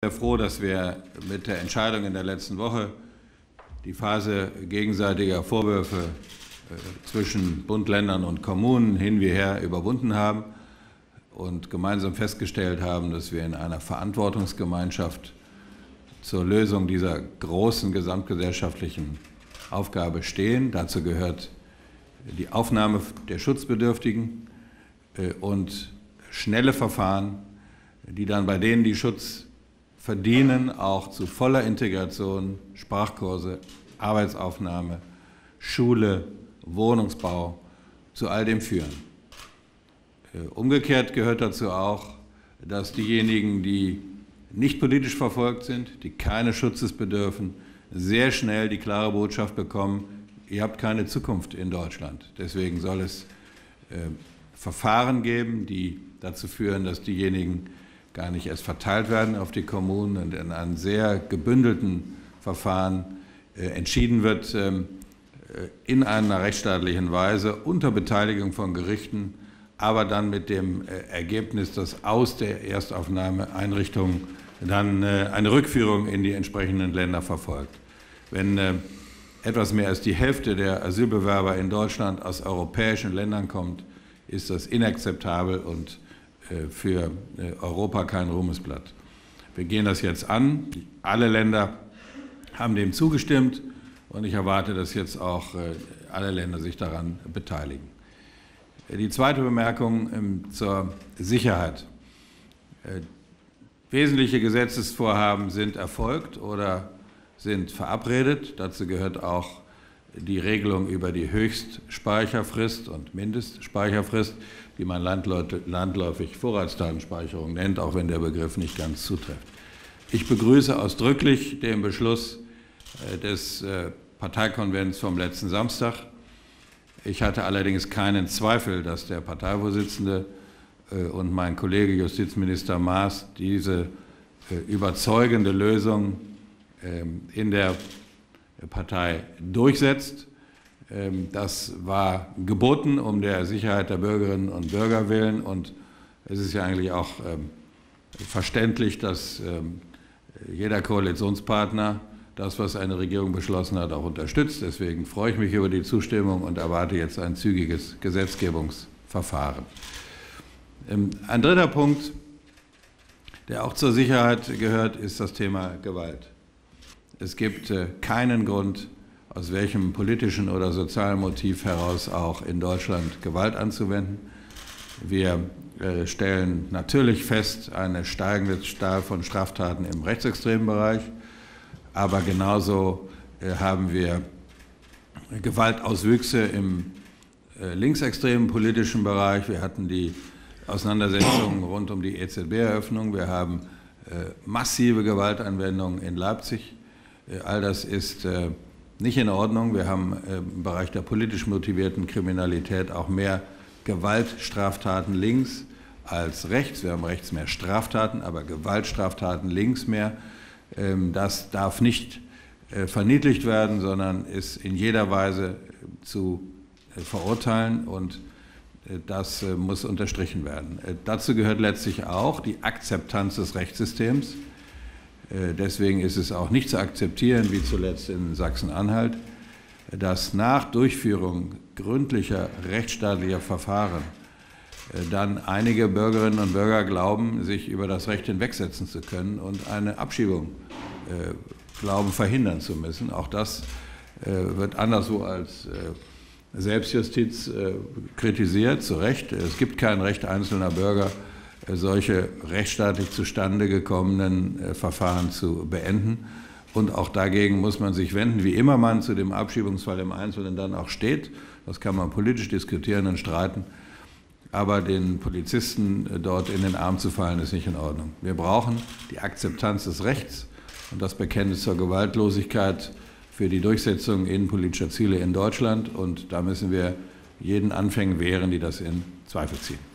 Sehr froh, dass wir mit der Entscheidung in der letzten Woche die Phase gegenseitiger Vorwürfe zwischen Bund, Ländern und Kommunen hin wie her überwunden haben und gemeinsam festgestellt haben, dass wir in einer Verantwortungsgemeinschaft zur Lösung dieser großen gesamtgesellschaftlichen Aufgabe stehen. Dazu gehört die Aufnahme der Schutzbedürftigen und schnelle Verfahren, die dann bei denen, die Schutz verdienen, auch zu voller Integration, Sprachkurse, Arbeitsaufnahme, Schule, Wohnungsbau, zu all dem führen. Umgekehrt gehört dazu auch, dass diejenigen, die nicht politisch verfolgt sind, die keines Schutzes bedürfen, sehr schnell die klare Botschaft bekommen, ihr habt keine Zukunft in Deutschland. Deswegen soll es Verfahren geben, die dazu führen, dass diejenigen gar nicht erst verteilt werden auf die Kommunen und in einem sehr gebündelten Verfahren entschieden wird, in einer rechtsstaatlichen Weise unter Beteiligung von Gerichten, aber dann mit dem Ergebnis, dass aus der Erstaufnahmeeinrichtung dann eine Rückführung in die entsprechenden Länder verfolgt. Wenn etwas mehr als die Hälfte der Asylbewerber in Deutschland aus europäischen Ländern kommt, ist das inakzeptabel und für Europa kein Ruhmesblatt. Wir gehen das jetzt an. Alle Länder haben dem zugestimmt und ich erwarte, dass jetzt auch alle Länder sich daran beteiligen. Die zweite Bemerkung zur Sicherheit. Wesentliche Gesetzesvorhaben sind erfolgt oder sind verabredet. Dazu gehört auch die Regelung über die Höchstspeicherfrist und Mindestspeicherfrist, die man landläufig Vorratsdatenspeicherung nennt, auch wenn der Begriff nicht ganz zutrifft. Ich begrüße ausdrücklich den Beschluss des Parteikonvents vom letzten Samstag. Ich hatte allerdings keinen Zweifel, dass der Parteivorsitzende und mein Kollege Justizminister Maas diese überzeugende Lösung in der Partei durchsetzt. Das war geboten um der Sicherheit der Bürgerinnen und Bürger willen, und es ist ja eigentlich auch verständlich, dass jeder Koalitionspartner das, was eine Regierung beschlossen hat, auch unterstützt. Deswegen freue ich mich über die Zustimmung und erwarte jetzt ein zügiges Gesetzgebungsverfahren. Ein dritter Punkt, der auch zur Sicherheit gehört, ist das Thema Gewalt. Es gibt keinen Grund, aus welchem politischen oder sozialen Motiv heraus auch in Deutschland Gewalt anzuwenden. Wir stellen natürlich fest eine steigende Zahl von Straftaten im rechtsextremen Bereich, aber genauso haben wir Gewaltauswüchse im linksextremen politischen Bereich. Wir hatten die Auseinandersetzungen rund um die EZB-Eröffnung. Wir haben massive Gewaltanwendungen in Leipzig. All das ist nicht in Ordnung. Wir haben im Bereich der politisch motivierten Kriminalität auch mehr Gewaltstraftaten links als rechts. Wir haben rechts mehr Straftaten, aber Gewaltstraftaten links mehr. Das darf nicht verniedlicht werden, sondern ist in jeder Weise zu verurteilen, und das muss unterstrichen werden. Dazu gehört letztlich auch die Akzeptanz des Rechtssystems. Deswegen ist es auch nicht zu akzeptieren, wie zuletzt in Sachsen-Anhalt, dass nach Durchführung gründlicher rechtsstaatlicher Verfahren dann einige Bürgerinnen und Bürger glauben, sich über das Recht hinwegsetzen zu können und eine Abschiebung glauben, verhindern zu müssen. Auch das wird anderswo als Selbstjustiz kritisiert, zu Recht. Es gibt kein Recht einzelner Bürger, solche rechtsstaatlich zustande gekommenen Verfahren zu beenden. Und auch dagegen muss man sich wenden, wie immer man zu dem Abschiebungsfall im Einzelnen dann auch steht. Das kann man politisch diskutieren und streiten. Aber den Polizisten dort in den Arm zu fallen, ist nicht in Ordnung. Wir brauchen die Akzeptanz des Rechts und das Bekenntnis zur Gewaltlosigkeit für die Durchsetzung innenpolitischer Ziele in Deutschland. Und da müssen wir jeden Anfängen wehren, die das in Zweifel ziehen.